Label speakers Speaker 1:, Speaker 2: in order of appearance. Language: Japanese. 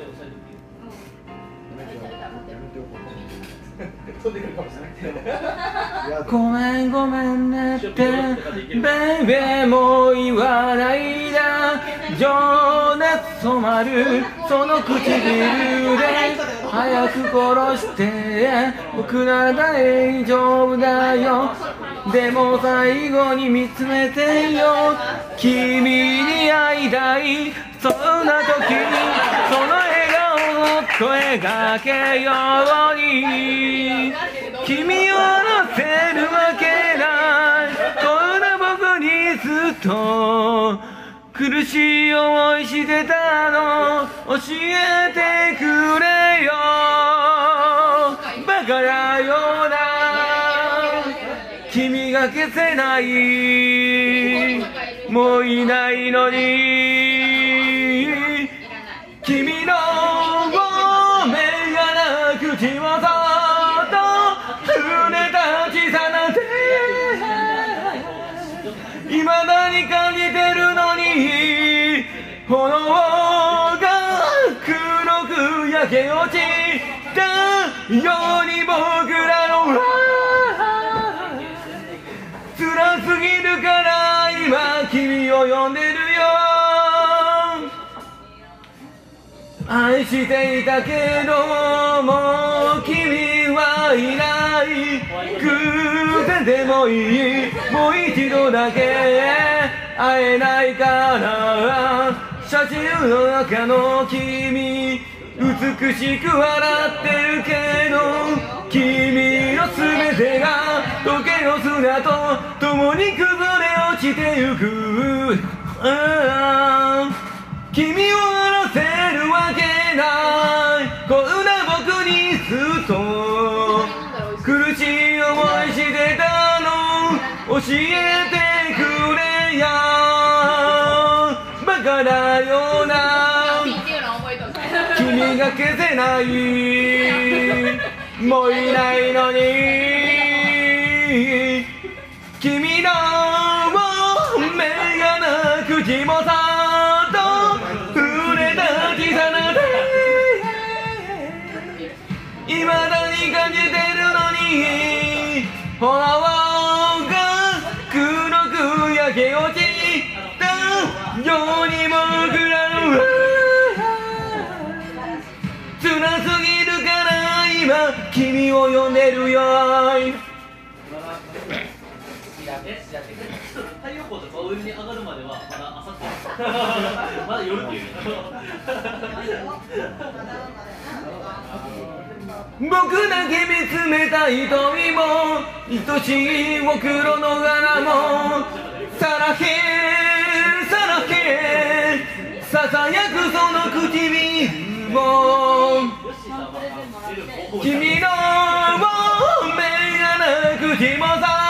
Speaker 1: ごめんごめんねってベイベーもう言わないで情熱染まるその唇で早く殺して僕なら大丈夫だよでも最後に見つめてよ君に会いたいそんな時にその笑顔をっと描けように君を乗せるわけないこんな僕にずっと苦しい思いしてたの教えてくれよバカだよな君が消せないもういないのに君の目がなく口もそっと触れた小さな手未だに感じてるのに炎が黒く焼け落ちたように僕らの辛すぎるから今君を呼んでるよ愛していたけどもう君はいない偶然でもいいもう一度だけ会えないかな写真の中の君美しく笑ってるけど君の全てが時計の砂と共に崩れ落ちてゆく君を笑せるわけないこんな僕にずっと苦しい思いしてたの教えてくれやバカだよな君が消せないもういないのに君の目がなく口もさっと触れた小さな手未だに感じてるのに炎が黒く焼け落ちたように僕らの辛すぎるから今君を呼んでるよ
Speaker 2: 太陽光とか上に上がるまではまだ朝ってまだ夜っていう
Speaker 1: 僕だけ見つめた瞳も愛しいお黒の柄もさらけさらけささやくその唇も君の目がなくてもさ